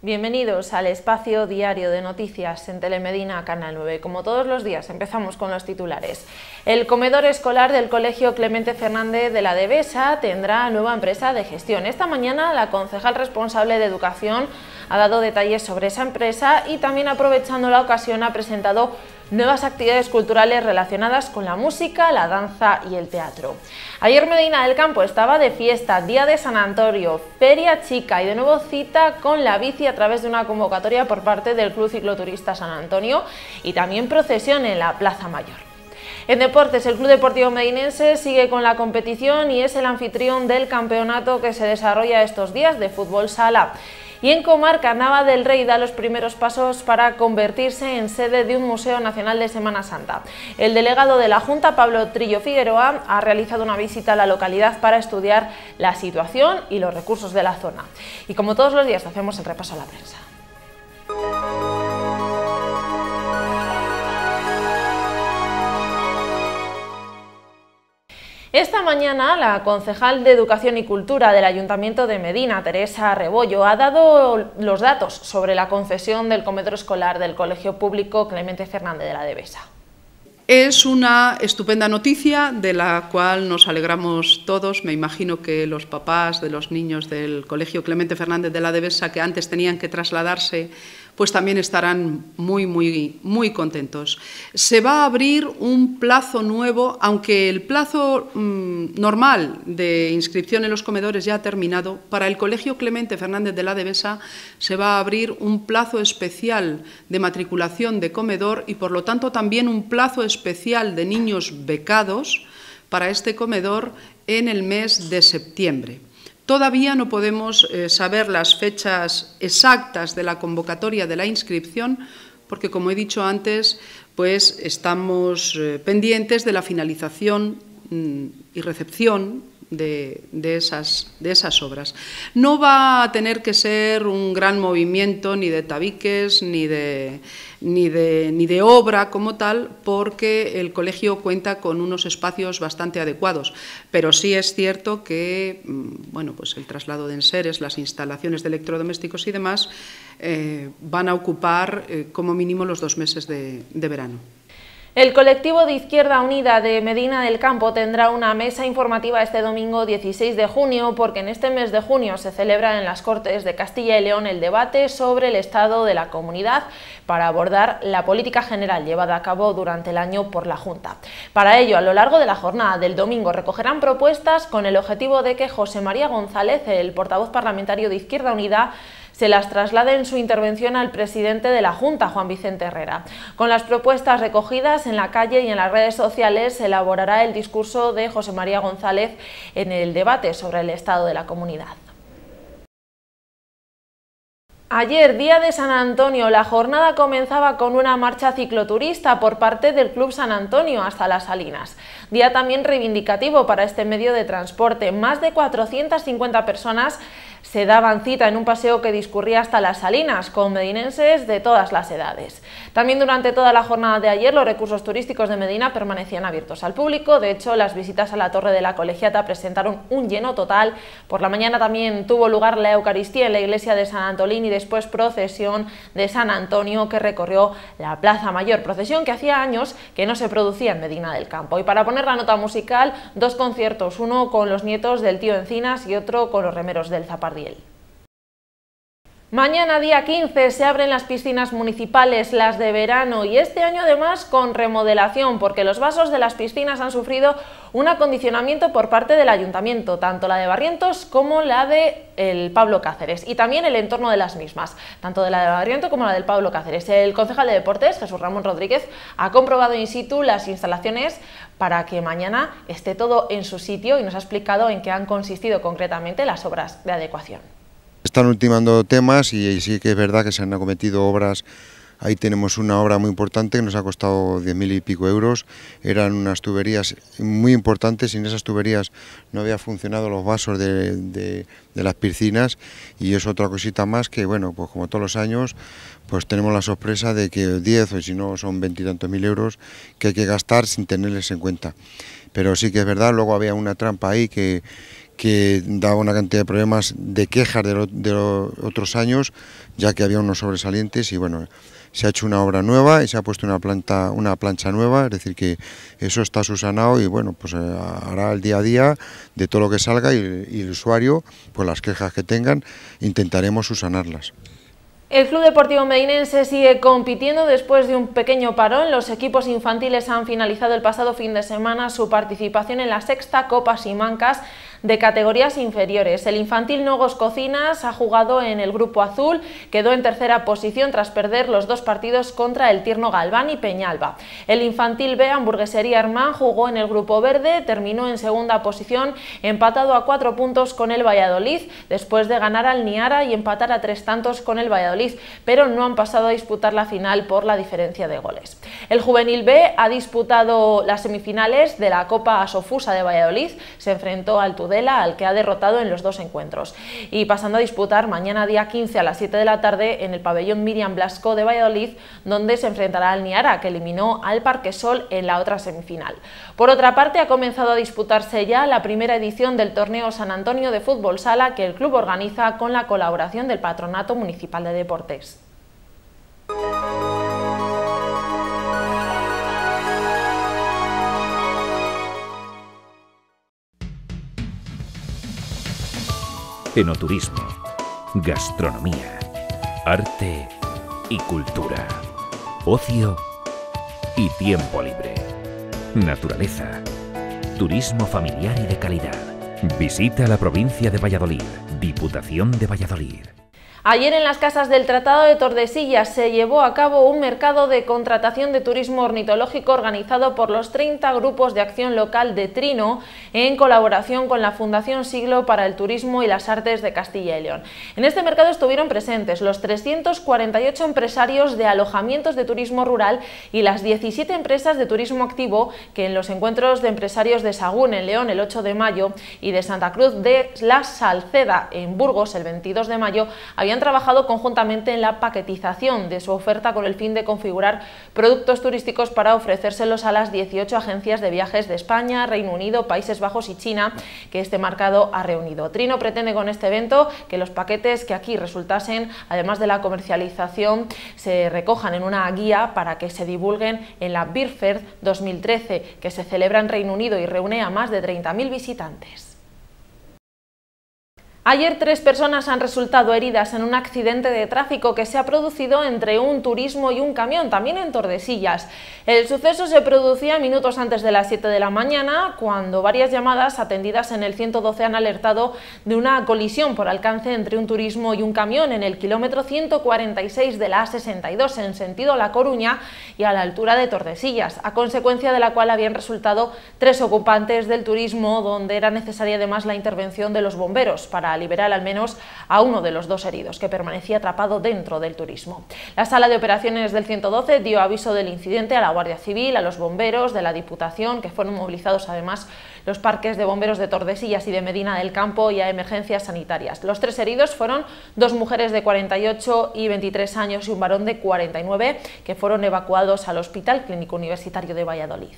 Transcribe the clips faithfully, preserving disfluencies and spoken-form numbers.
Bienvenidos al espacio diario de noticias en Telemedina Canal nueve. Como todos los días, empezamos con los titulares. El comedor escolar del Colegio Clemente Fernández de la Devesa tendrá nueva empresa de gestión. Esta mañana la concejal responsable de Educación ha dado detalles sobre esa empresa y también, aprovechando la ocasión, ha presentado nuevas actividades culturales relacionadas con la música, la danza y el teatro. Ayer Medina del Campo estaba de fiesta, Día de San Antonio, Feria Chica y de nuevo cita con la bici a través de una convocatoria por parte del Club Cicloturista San Antonio y también procesión en la Plaza Mayor. En deportes, el Club Deportivo Medinense sigue con la competición y es el anfitrión del campeonato que se desarrolla estos días de fútbol sala. Y en comarca, Nava del Rey da los primeros pasos para convertirse en sede de un Museo Nacional de Semana Santa. El delegado de la Junta, Pablo Trillo Figueroa, ha realizado una visita a la localidad para estudiar la situación y los recursos de la zona. Y como todos los días, hacemos el repaso a la prensa. Esta mañana, la concejal de Educación y Cultura del Ayuntamiento de Medina, Teresa Rebollo, ha dado los datos sobre la concesión del comedor escolar del Colegio Público Clemente Fernández de la Devesa. Es una estupenda noticia de la cual nos alegramos todos. Me imagino que los papás de los niños del Colegio Clemente Fernández de la Devesa, que antes tenían que trasladarse, pues también estarán muy, muy, muy contentos. Se va a abrir un plazo nuevo, aunque el plazo mmm, normal de inscripción en los comedores ya ha terminado. Para el Colegio Clemente Fernández de la Devesa se va a abrir un plazo especial de matriculación de comedor y, por lo tanto, también un plazo especial de niños becados para este comedor en el mes de septiembre. Todavía no podemos eh, saber las fechas exactas de la convocatoria de la inscripción porque, como he dicho antes, pues estamos eh, pendientes de la finalización mm, y recepción de, de, esas, de esas obras. No va a tener que ser un gran movimiento ni de tabiques ni de, ni de, ni de obra como tal, porque el colegio cuenta con unos espacios bastante adecuados, pero sí es cierto que bueno, pues el traslado de enseres, las instalaciones de electrodomésticos y demás eh, van a ocupar eh, como mínimo los dos meses de, de verano. El colectivo de Izquierda Unida de Medina del Campo tendrá una mesa informativa este domingo dieciséis de junio, porque en este mes de junio se celebra en las Cortes de Castilla y León el debate sobre el estado de la comunidad para abordar la política general llevada a cabo durante el año por la Junta. Para ello, a lo largo de la jornada del domingo recogerán propuestas con el objetivo de que José María González, el portavoz parlamentario de Izquierda Unida, se las traslade en su intervención al presidente de la Junta, Juan Vicente Herrera. Con las propuestas recogidas en la calle y en las redes sociales se elaborará el discurso de José María González en el debate sobre el estado de la comunidad. Ayer, día de San Antonio, la jornada comenzaba con una marcha cicloturista por parte del Club San Antonio hasta Las Salinas. Día también reivindicativo para este medio de transporte. Más de cuatrocientas cincuenta personas se daban cita en un paseo que discurría hasta Las Salinas, con medinenses de todas las edades. También durante toda la jornada de ayer los recursos turísticos de Medina permanecían abiertos al público. De hecho, las visitas a la Torre de la Colegiata presentaron un lleno total. Por la mañana también tuvo lugar la Eucaristía en la iglesia de San Antolín y después procesión de San Antonio que recorrió la Plaza Mayor, procesión que hacía años que no se producía en Medina del Campo. Y para poner la nota musical, dos conciertos, uno con los nietos del tío Encinas y otro con los remeros del Zapardiel. Mañana, día quince, se abren las piscinas municipales, las de verano, y este año además con remodelación, porque los vasos de las piscinas han sufrido un acondicionamiento por parte del ayuntamiento, tanto la de Barrientos como la de el Pablo Cáceres, y también el entorno de las mismas, tanto de la de Barrientos como la del Pablo Cáceres. El concejal de Deportes, Jesús Ramón Rodríguez, ha comprobado in situ las instalaciones para que mañana esté todo en su sitio y nos ha explicado en qué han consistido concretamente las obras de adecuación. Están ultimando temas y sí que es verdad que se han acometido obras. Ahí tenemos una obra muy importante que nos ha costado diez mil y pico euros. Eran unas tuberías muy importantes, sin esas tuberías no había funcionado los vasos de, de, de las piscinas, y es otra cosita más que, bueno, pues como todos los años, pues tenemos la sorpresa de que diez o si no son veintitantos mil euros que hay que gastar sin tenerles en cuenta. Pero sí que es verdad, luego había una trampa ahí que, que daba una cantidad de problemas, de quejas de, lo, de lo, otros años, ya que había unos sobresalientes y bueno, se ha hecho una obra nueva y se ha puesto una planta, una plancha nueva, es decir que eso está subsanado y bueno, pues eh, hará el día a día de todo lo que salga y, y el usuario, pues las quejas que tengan, intentaremos subsanarlas. El Club Deportivo Medinense sigue compitiendo después de un pequeño parón. Los equipos infantiles han finalizado el pasado fin de semana su participación en la sexta Copa Simancas de categorías inferiores. El infantil Nogos Cocinas ha jugado en el grupo azul, quedó en tercera posición tras perder los dos partidos contra el Tierno Galván y Peñalba. El infantil B, Hamburguesería Hermán, jugó en el grupo verde, terminó en segunda posición, empatado a cuatro puntos con el Valladolid, después de ganar al Niara y empatar a tres tantos con el Valladolid, pero no han pasado a disputar la final por la diferencia de goles. El juvenil B ha disputado las semifinales de la Copa Asofusa de Valladolid, se enfrentó al Tudela, al que ha derrotado en los dos encuentros, y pasando a disputar mañana día quince a las siete de la tarde en el pabellón Miriam Blasco de Valladolid, donde se enfrentará al Niara, que eliminó al Parquesol en la otra semifinal. Por otra parte, ha comenzado a disputarse ya la primera edición del torneo San Antonio de Fútbol Sala, que el club organiza con la colaboración del Patronato Municipal de Deportes. Enoturismo, gastronomía, arte y cultura, ocio y tiempo libre, naturaleza, turismo familiar y de calidad. Visita la provincia de Valladolid, Diputación de Valladolid. Ayer en las Casas del Tratado de Tordesillas se llevó a cabo un mercado de contratación de turismo ornitológico organizado por los treinta grupos de acción local de Trino en colaboración con la Fundación Siglo para el Turismo y las Artes de Castilla y León. En este mercado estuvieron presentes los trescientos cuarenta y ocho empresarios de alojamientos de turismo rural y las diecisiete empresas de turismo activo que en los encuentros de empresarios de Sagún en León el ocho de mayo y de Santa Cruz de la Salceda en Burgos el veintidós de mayo habían han trabajado conjuntamente en la paquetización de su oferta con el fin de configurar productos turísticos para ofrecérselos a las dieciocho agencias de viajes de España, Reino Unido, Países Bajos y China que este mercado ha reunido. Trino pretende con este evento que los paquetes que aquí resultasen, además de la comercialización, se recojan en una guía para que se divulguen en la Beer Fair dos mil trece, que se celebra en Reino Unido y reúne a más de treinta mil visitantes. Ayer tres personas han resultado heridas en un accidente de tráfico que se ha producido entre un turismo y un camión, también en Tordesillas. El suceso se producía minutos antes de las siete de la mañana, cuando varias llamadas atendidas en el ciento doce han alertado de una colisión por alcance entre un turismo y un camión en el kilómetro ciento cuarenta y seis de la A sesenta y dos en sentido La Coruña y a la altura de Tordesillas, a consecuencia de la cual habían resultado tres ocupantes del turismo, donde era necesaria además la intervención de los bomberos para a liberar al menos a uno de los dos heridos, que permanecía atrapado dentro del turismo. La sala de operaciones del ciento doce dio aviso del incidente a la Guardia Civil, a los bomberos de la Diputación, que fueron movilizados además los parques de bomberos de Tordesillas y de Medina del Campo, y a emergencias sanitarias. Los tres heridos fueron dos mujeres de cuarenta y ocho y veintitrés años y un varón de cuarenta y nueve, que fueron evacuados al Hospital Clínico Universitario de Valladolid.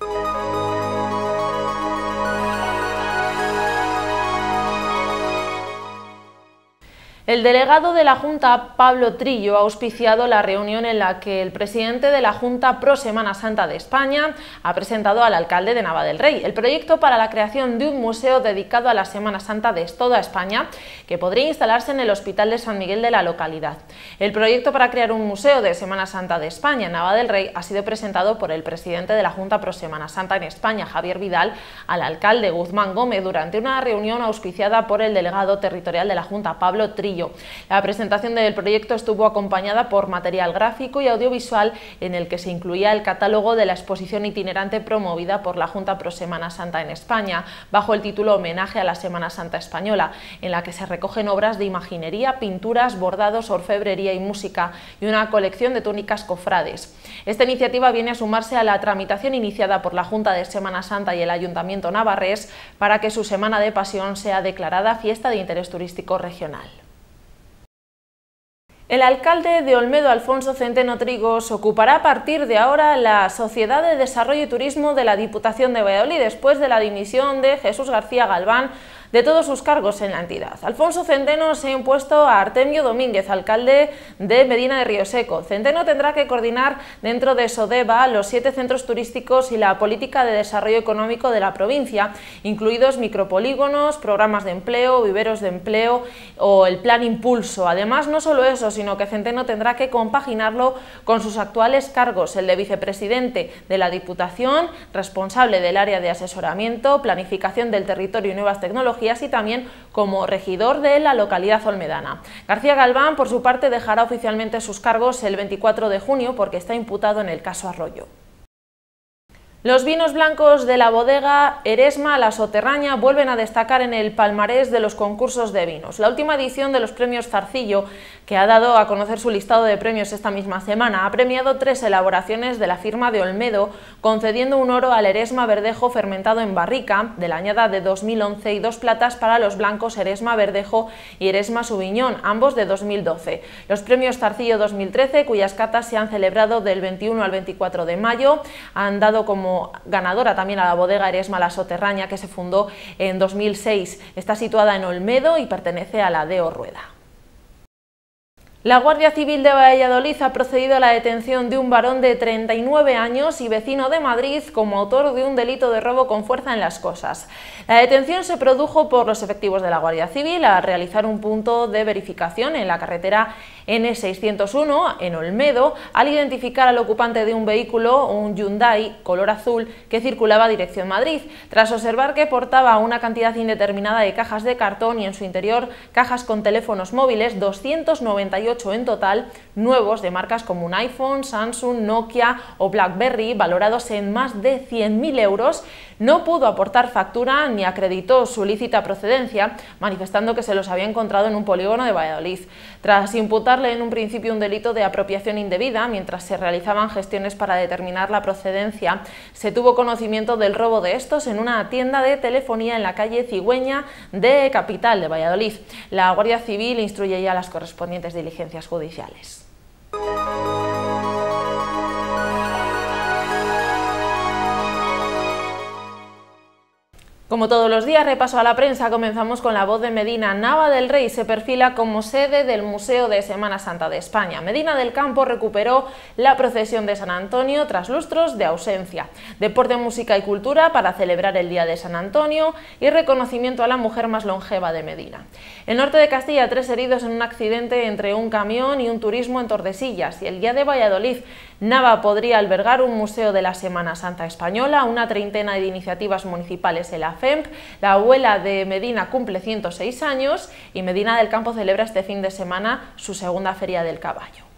El delegado de la Junta, Pablo Trillo, ha auspiciado la reunión en la que el presidente de la Junta Pro Semana Santa de España ha presentado al alcalde de Nava del Rey el proyecto para la creación de un museo dedicado a la Semana Santa de toda España, que podría instalarse en el Hospital de San Miguel de la localidad. El proyecto para crear un museo de Semana Santa de España en Nava del Rey ha sido presentado por el presidente de la Junta Pro Semana Santa en España, Javier Vidal, al alcalde Guzmán Gómez durante una reunión auspiciada por el delegado territorial de la Junta, Pablo Trillo. La presentación del proyecto estuvo acompañada por material gráfico y audiovisual en el que se incluía el catálogo de la exposición itinerante promovida por la Junta Pro Semana Santa en España, bajo el título Homenaje a la Semana Santa Española, en la que se recogen obras de imaginería, pinturas, bordados, orfebrería y música, y una colección de túnicas cofrades. Esta iniciativa viene a sumarse a la tramitación iniciada por la Junta de Semana Santa y el Ayuntamiento navarrés para que su Semana de Pasión sea declarada fiesta de interés turístico regional. El alcalde de Olmedo, Alfonso Centeno Trigos, ocupará a partir de ahora la Sociedad de Desarrollo y Turismo de la Diputación de Valladolid, después de la dimisión de Jesús García Galván de todos sus cargos en la entidad. Alfonso Centeno se ha impuesto a Artemio Domínguez, alcalde de Medina de Rioseco. Centeno tendrá que coordinar dentro de SODEVA los siete centros turísticos y la política de desarrollo económico de la provincia, incluidos micropolígonos, programas de empleo, viveros de empleo o el plan Impulso. Además, no solo eso, sino que Centeno tendrá que compaginarlo con sus actuales cargos, el de vicepresidente de la Diputación, responsable del área de asesoramiento, planificación del territorio y nuevas tecnologías, y también como regidor de la localidad olmedana. García Galván, por su parte, dejará oficialmente sus cargos el veinticuatro de junio porque está imputado en el caso Arroyo. Los vinos blancos de la bodega Eresma La Soterraña vuelven a destacar en el palmarés de los concursos de vinos. La última edición de los premios Zarcillo, que ha dado a conocer su listado de premios esta misma semana, ha premiado tres elaboraciones de la firma de Olmedo, concediendo un oro al Eresma Verdejo fermentado en barrica de la añada de dos mil once y dos platas para los blancos Eresma Verdejo y Eresma Sauvignon, ambos de dos mil doce. Los premios Zarcillo dos mil trece, cuyas catas se han celebrado del veintiuno al veinticuatro de mayo, han dado como ganadora también a la bodega Eresma La Soterraña, que se fundó en dos mil seis. Está situada en Olmedo y pertenece a la D O Rueda. La Guardia Civil de Valladolid ha procedido a la detención de un varón de treinta y nueve años y vecino de Madrid como autor de un delito de robo con fuerza en Las Cosas. La detención se produjo por los efectivos de la Guardia Civil al realizar un punto de verificación en la carretera N seiscientos uno en Olmedo, al identificar al ocupante de un vehículo, un Hyundai color azul, que circulaba dirección Madrid, tras observar que portaba una cantidad indeterminada de cajas de cartón y en su interior cajas con teléfonos móviles, doscientos noventa y ocho en total, nuevos de marcas como un iPhone, Samsung, Nokia o BlackBerry, valorados en más de cien mil euros, no pudo aportar factura ni acreditó su lícita procedencia, manifestando que se los había encontrado en un polígono de Valladolid. Tras imputarle en un principio un delito de apropiación indebida, mientras se realizaban gestiones para determinar la procedencia, se tuvo conocimiento del robo de estos en una tienda de telefonía en la calle Cigüeña de Capital de Valladolid. La Guardia Civil instruye ya las correspondientes diligencias judiciales. Como todos los días, repaso a la prensa. Comenzamos con La Voz de Medina. Nava del Rey se perfila como sede del Museo de Semana Santa de España. Medina del Campo recuperó la procesión de San Antonio tras lustros de ausencia. Deporte, música y cultura para celebrar el Día de San Antonio y reconocimiento a la mujer más longeva de Medina. El norte de Castilla, tres heridos en un accidente entre un camión y un turismo en Tordesillas. Y el Día de Valladolid, Nava podría albergar un museo de la Semana Santa española, una treintena de iniciativas municipales en la F E M P, la abuela de Medina cumple ciento seis años y Medina del Campo celebra este fin de semana su segunda Feria del Caballo.